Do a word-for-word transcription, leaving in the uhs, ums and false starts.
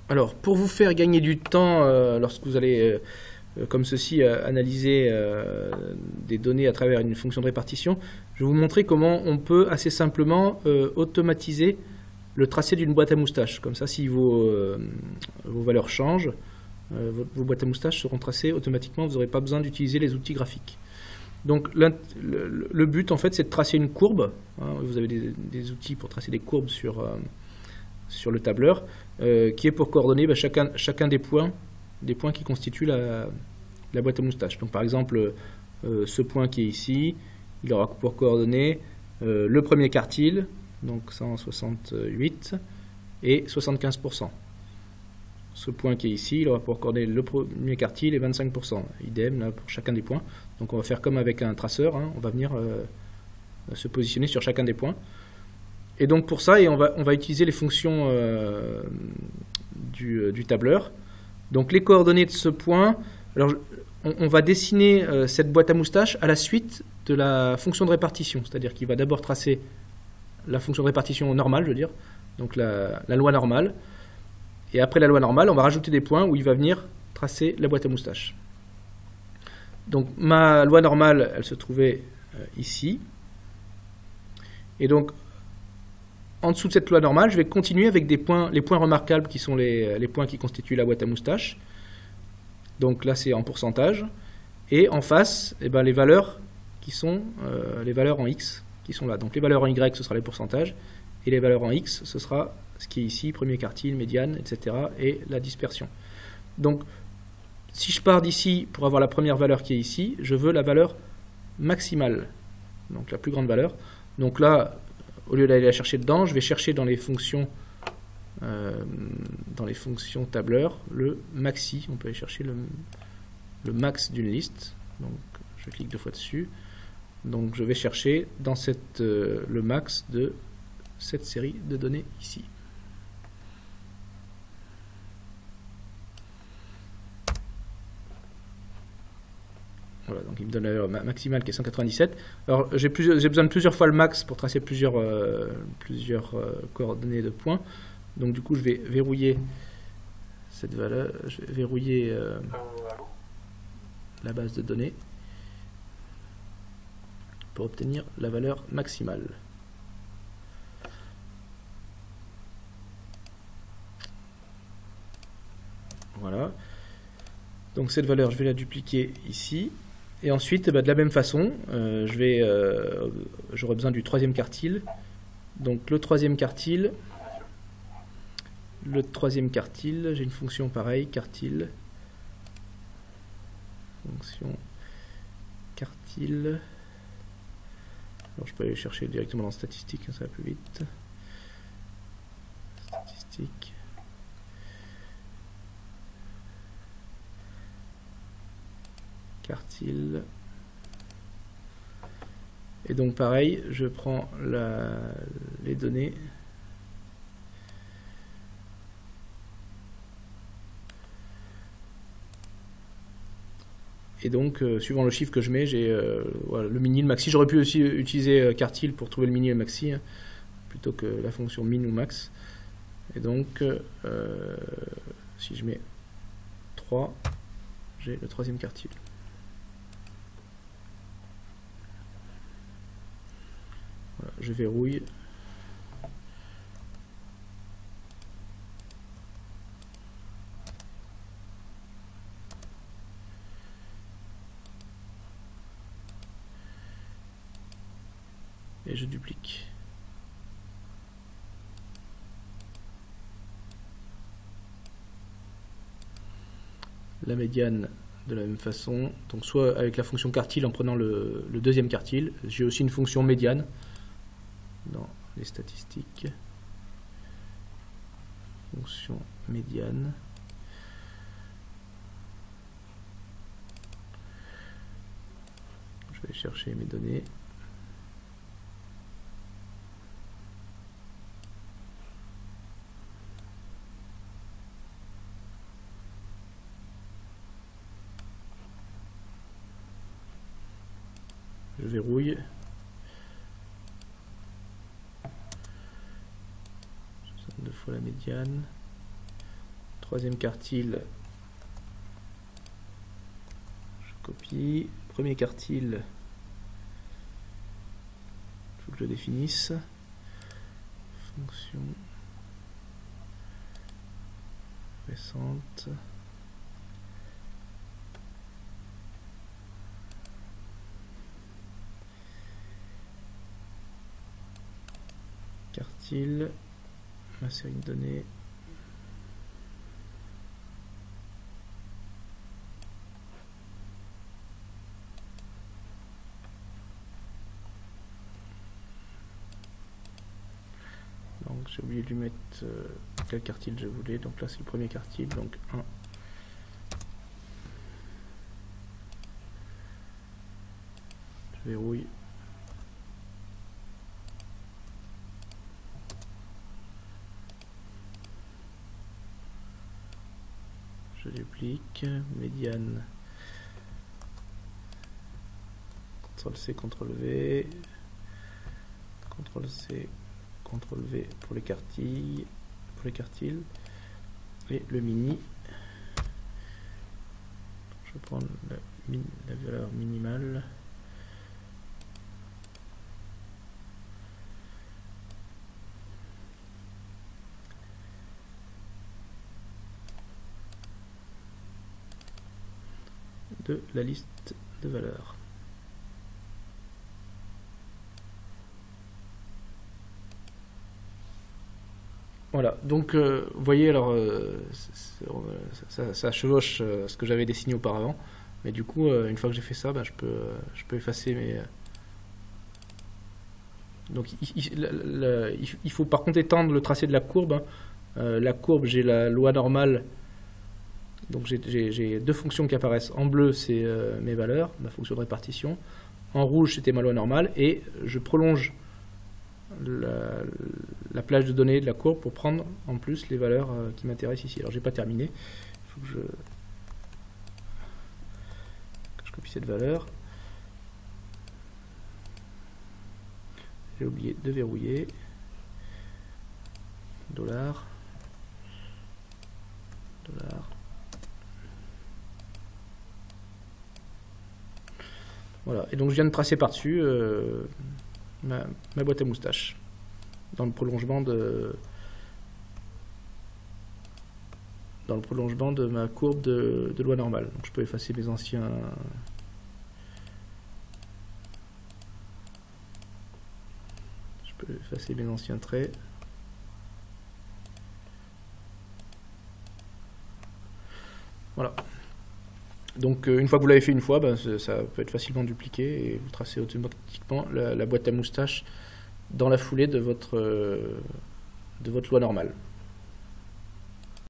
Alors, pour vous faire gagner du temps euh, lorsque vous allez, euh, comme ceci, euh, analyser euh, des données à travers une fonction de répartition, je vais vous montrer comment on peut assez simplement euh, automatiser le tracé d'une boîte à moustaches. Comme ça, si vos, euh, vos valeurs changent, euh, vos, vos boîtes à moustaches seront tracées automatiquement, vous n'aurez pas besoin d'utiliser les outils graphiques. Donc, le, le but, en fait, c'est de tracer une courbe. Hein, vous avez des, des outils pour tracer des courbes sur... Euh, sur le tableur, euh, qui est pour coordonner bah, chacun, chacun des points, des points qui constituent la, la boîte à moustaches. Donc par exemple, euh, ce point qui est ici, il aura pour coordonner euh, le premier quartile, donc cent soixante-huit, et soixante-quinze pour cent. Ce point qui est ici, il aura pour coordonner le premier quartile et vingt-cinq pour cent. Idem là, pour chacun des points. Donc on va faire comme avec un traceur, hein, on va venir euh, se positionner sur chacun des points. Et donc pour ça, et on, va, on va utiliser les fonctions euh, du, euh, du tableur. Donc les coordonnées de ce point, alors on, on va dessiner euh, cette boîte à moustaches à la suite de la fonction de répartition. C'est-à-dire qu'il va d'abord tracer la fonction de répartition normale, je veux dire, donc la, la loi normale. Et après la loi normale, on va rajouter des points où il va venir tracer la boîte à moustaches. Donc ma loi normale, elle se trouvait euh, ici. Et donc en dessous de cette loi normale, je vais continuer avec des points, les points remarquables qui sont les, les points qui constituent la boîte à moustaches. Donc là, c'est en pourcentage. Et en face, eh ben, les valeurs qui sont euh, les valeurs en X qui sont là. Donc les valeurs en Y, ce sera les pourcentages. Et les valeurs en X, ce sera ce qui est ici, premier quartile, médiane, et cetera. Et la dispersion. Donc, si je pars d'ici pour avoir la première valeur qui est ici, je veux la valeur maximale. Donc la plus grande valeur. Donc là, au lieu d'aller la chercher dedans, je vais chercher dans les fonctions, euh, dans les fonctions tableur le maxi. On peut aller chercher le, le max d'une liste. Donc, je clique deux fois dessus. Donc, je vais chercher dans cette, euh, le max de cette série de données ici. Voilà, donc il me donne la valeur maximale qui est cent quatre-vingt-dix-sept. Alors j'ai besoin de plusieurs fois le max pour tracer plusieurs, euh, plusieurs euh, coordonnées de points. Donc du coup je vais verrouiller cette valeur, je vais verrouiller euh, la base de données pour obtenir la valeur maximale. Voilà. Donc cette valeur je vais la dupliquer ici. Et ensuite, bah, de la même façon, euh, je vais, euh, j'aurai besoin du troisième quartile. Donc le troisième quartile, le troisième quartile, j'ai une fonction pareille, quartile, fonction quartile. Alors je peux aller chercher directement dans statistiques, ça va plus vite. Statistiques. Quartile. Et donc pareil, je prends la, les données et donc euh, suivant le chiffre que je mets, j'ai euh, voilà, le mini, le maxi. J'aurais pu aussi utiliser euh, quartile pour trouver le mini et le maxi hein, plutôt que la fonction min ou max. Et donc euh, si je mets trois, j'ai le troisième quartile. Voilà, je verrouille. Et je duplique. La médiane de la même façon, donc soit avec la fonction quartile en prenant le, le deuxième quartile. J'ai aussi une fonction médiane dans les statistiques, fonction médiane. Je vais chercher mes données. Je verrouille. Deux fois la médiane. Troisième quartile, je copie. Premier quartile, il faut que je le définisse. Fonction récente. Quartile, ma série de données. Donc j'ai oublié de lui mettre euh, quel quartile je voulais, donc là c'est le premier quartile, donc un. Je verrouille. Je duplique, médiane, contrôle C, contrôle V, contrôle C, contrôle V pour les quartiles, pour les quartiles, et le mini. Je vais prendre la, min, la valeur minimale. De la liste de valeurs. Voilà, donc euh, vous voyez, alors euh, ça, ça chevauche euh, ce que j'avais dessiné auparavant, mais du coup, euh, une fois que j'ai fait ça, bah, je, peux, euh, je peux effacer mes... Euh... Donc il, il, la, la, il faut par contre étendre le tracé de la courbe. Hein. Euh, la courbe, j'ai la loi normale. Donc j'ai deux fonctions qui apparaissent. En bleu, c'est euh, mes valeurs, ma fonction de répartition. En rouge, c'était ma loi normale. Et je prolonge la, la plage de données de la courbe pour prendre en plus les valeurs euh, qui m'intéressent ici. Alors, j'ai pas terminé. Il faut que je, que je copie cette valeur. J'ai oublié de verrouiller. Dollar. Dollar. Voilà, et donc je viens de tracer par-dessus euh, ma, ma boîte à moustaches, dans le prolongement de dans le prolongement de ma courbe de, de loi normale. Donc je peux effacer mes anciens je peux effacer mes anciens traits. Voilà. Donc euh, une fois que vous l'avez fait une fois, ben, ça peut être facilement dupliqué et vous tracez automatiquement la, la boîte à moustaches dans la foulée de votre, euh, de votre loi normale.